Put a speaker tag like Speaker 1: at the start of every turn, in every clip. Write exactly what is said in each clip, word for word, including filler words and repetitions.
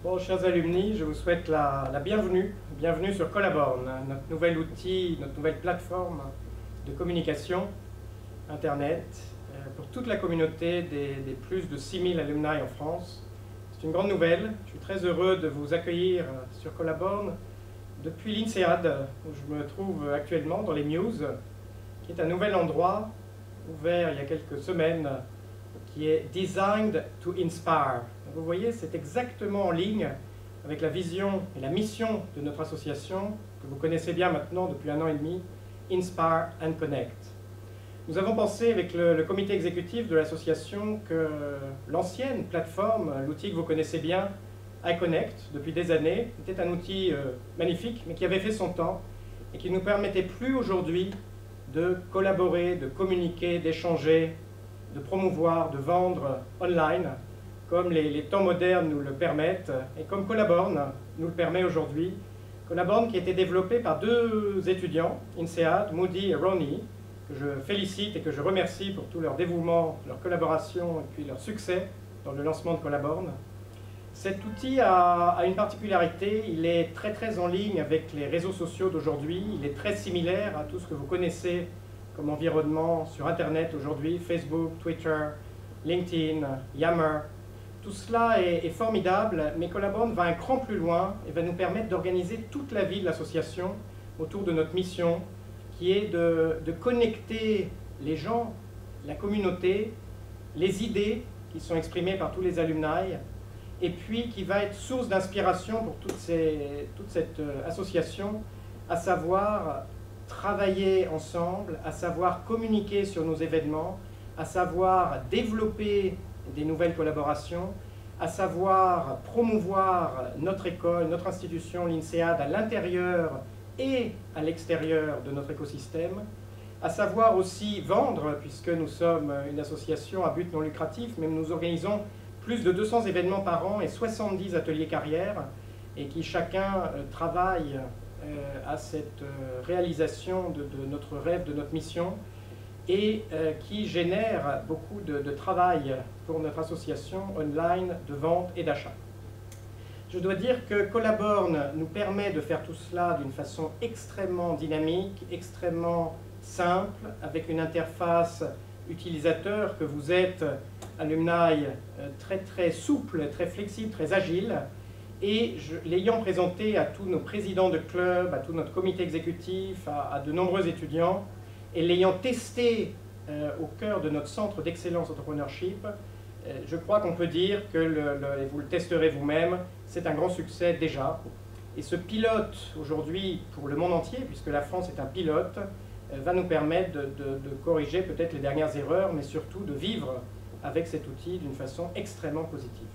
Speaker 1: Bon, chers alumni, je vous souhaite la, la bienvenue. Bienvenue sur Collaborn, notre nouvel outil, notre nouvelle plateforme de communication Internet euh, pour toute la communauté des, des plus de six mille alumni en France. C'est une grande nouvelle. Je suis très heureux de vous accueillir sur Collaborn depuis l'INSEAD, où je me trouve actuellement dans les Muse, qui est un nouvel endroit ouvert il y a quelques semaines, qui est Designed to Inspire. Vous voyez, c'est exactement en ligne avec la vision et la mission de notre association, que vous connaissez bien maintenant depuis un an et demi, Inspire and Connect. Nous avons pensé avec le, le comité exécutif de l'association que l'ancienne plateforme, l'outil que vous connaissez bien, iConnect, depuis des années, était un outil euh, magnifique, mais qui avait fait son temps et qui ne nous permettait plus aujourd'hui de collaborer, de communiquer, d'échanger, de promouvoir, de vendre online, comme les, les temps modernes nous le permettent, et comme Collaborn nous le permet aujourd'hui. Collaborn qui a été développé par deux étudiants, INSEAD, Moody et Ronnie, que je félicite et que je remercie pour tout leur dévouement, leur collaboration et puis leur succès dans le lancement de Collaborn. Cet outil a, a une particularité, il est très très en ligne avec les réseaux sociaux d'aujourd'hui, il est très similaire à tout ce que vous connaissez comme environnement sur Internet aujourd'hui, Facebook, Twitter, LinkedIn, Yammer. Tout cela est, est formidable, mais Collaborn va un cran plus loin et va nous permettre d'organiser toute la vie de l'association autour de notre mission, qui est de, de connecter les gens, la communauté, les idées qui sont exprimées par tous les alumni, et puis qui va être source d'inspiration pour toute, ces, toute cette association, à savoir travailler ensemble, à savoir communiquer sur nos événements, à savoir développer des nouvelles collaborations, à savoir promouvoir notre école, notre institution, l'INSEAD, à l'intérieur et à l'extérieur de notre écosystème, à savoir aussi vendre, puisque nous sommes une association à but non lucratif, mais nous organisons plus de deux cents événements par an et soixante-dix ateliers carrière, et qui chacun euh, travaille euh, à cette euh, réalisation de, de notre rêve, de notre mission, et euh, qui génère beaucoup de, de travail pour notre association online de vente et d'achat. Je dois dire que Collaborn nous permet de faire tout cela d'une façon extrêmement dynamique, extrêmement simple, avec une interface utilisateur que vous êtes, alumni, très très souple, très flexible, très agile. Et l'ayant présenté à tous nos présidents de club, à tout notre comité exécutif, à, à de nombreux étudiants, et l'ayant testé euh, au cœur de notre centre d'excellence entrepreneurship, euh, je crois qu'on peut dire que, le, le, et vous le testerez vous-même, c'est un grand succès déjà. Et ce pilote aujourd'hui pour le monde entier, puisque la France est un pilote, euh, va nous permettre de, de, de corriger peut-être les dernières erreurs, mais surtout de vivre avec cet outil d'une façon extrêmement positive.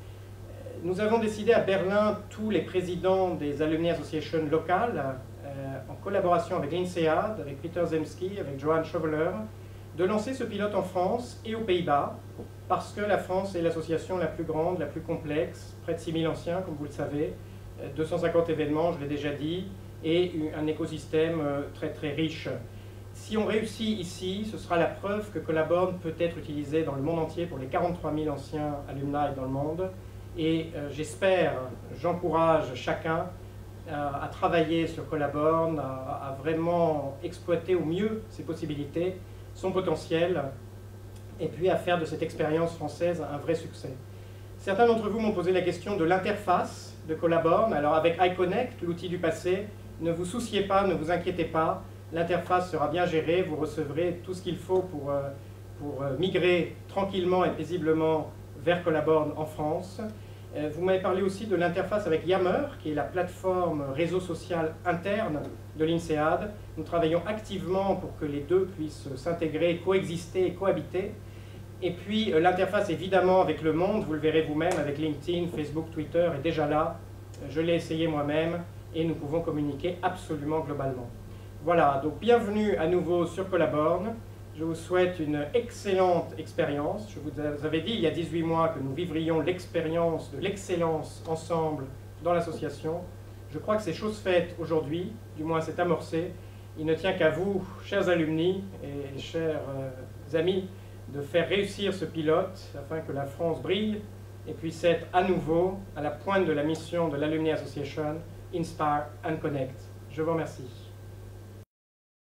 Speaker 1: Nous avons décidé à Berlin, tous les présidents des Alumni Association locales, euh, en collaboration avec l'INSEAD, avec Peter Zemski, avec Johan Schoveler, de lancer ce pilote en France et aux Pays-Bas, parce que la France est l'association la plus grande, la plus complexe, près de six mille anciens, comme vous le savez, deux cent cinquante événements, je l'ai déjà dit, et un écosystème très très riche. Si on réussit ici, ce sera la preuve que Collaborn peut être utilisé dans le monde entier pour les quarante-trois mille anciens alumni dans le monde. Et euh, j'espère, j'encourage chacun euh, à travailler sur Collaborn, à, à vraiment exploiter au mieux ses possibilités, son potentiel, et puis à faire de cette expérience française un vrai succès. Certains d'entre vous m'ont posé la question de l'interface de Collaborn. Alors avec iConnect, l'outil du passé, ne vous souciez pas, ne vous inquiétez pas, l'interface sera bien gérée, vous recevrez tout ce qu'il faut pour, euh, pour euh, migrer tranquillement et paisiblement vers Collaborn en France. Euh, vous m'avez parlé aussi de l'interface avec Yammer, qui est la plateforme réseau social interne de l'INSEAD. Nous travaillons activement pour que les deux puissent s'intégrer, coexister et cohabiter. Et puis euh, l'interface évidemment avec le monde, vous le verrez vous-même, avec LinkedIn, Facebook, Twitter, est déjà là. Je l'ai essayé moi-même et nous pouvons communiquer absolument globalement. Voilà, donc bienvenue à nouveau sur Collaborn. Je vous souhaite une excellente expérience. Je vous avais dit il y a dix-huit mois que nous vivrions l'expérience de l'excellence ensemble dans l'association. Je crois que c'est chose faite aujourd'hui, du moins c'est amorcé. Il ne tient qu'à vous, chers alumni et chers euh, amis, de faire réussir ce pilote afin que la France brille et puisse être à nouveau à la pointe de la mission de l'Alumni Association Inspire and Connect. Je vous remercie.